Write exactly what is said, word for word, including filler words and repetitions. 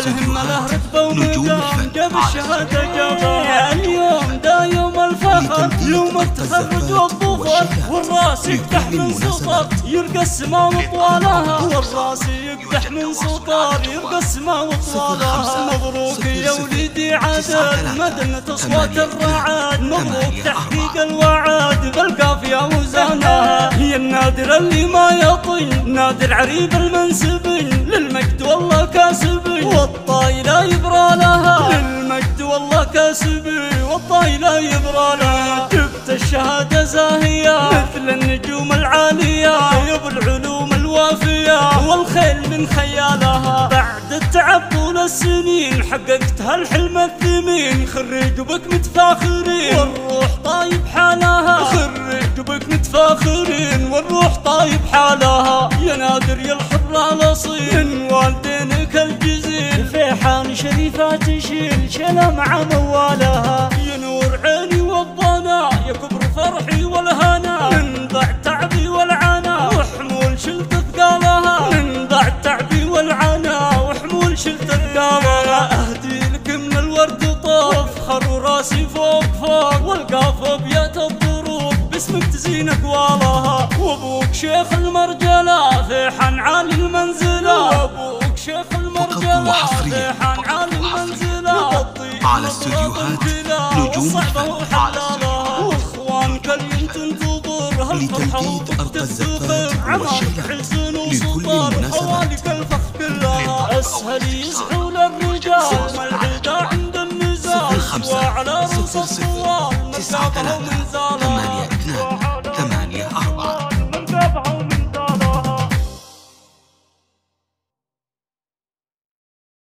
الهمة له رتبة نجوم ومقام جاب الفن الشهادة جابها. اليوم دا يوم الفخر، يوم التخرج والظفر، والراس يقدح من سطر يلقى السما وطوالها، والراس يقدح من سطر يلقى السما وطوالها. مبروك يا وليدي عادل مدنة أصوات الرعاد، مبروك تحقيق الوعد بالقافية وزانها. هي النادر اللي ما يطين، نادر عريب المنسبين للمجد والله كاسبي، والطاي لا يبرى لها للمجد والله كاسبي، والطاي لا يبرى لها. جبت الشهادة زاهية مثل النجوم العالية، يا بالعلوم الوافية والخيل من خيالها. بعد التعب طول السنين حققت هالحلم الثمين، خريج بك متفاخرين والروح طايب حالها، خريج بك متفاخرين والروح طايب حالها. يا نادر يا الحر الاصيل من والدينك الجزيل، فيحان شريفة تشيل شلا مع موالها. يا نور عيني والضنا يا كبر فرحي والهنا، من ضع تعبي والعنا وحمول شلت ثقالها، من ضع تعبي والعنا وحمول شلت ثقالها. اهدي لك من الورد طوف خر راسي فوق فوق، والقاف ابيات الضروب باسمك تزين اقوالها. وابوك شيخ المرجله فيحان عالي المنزله، وابوك شيخ المرجله فيحان عالي المنزله. على استديوهات نجوم الفن واخوانك اللي تنتظر لتمديد أرقى الزفات والشيلات لكل المناسبات. الفخ كلها اسهل يزحوا للرجال والعدا عند النزال، وعلى رؤوس الطوال مسافه من زالها.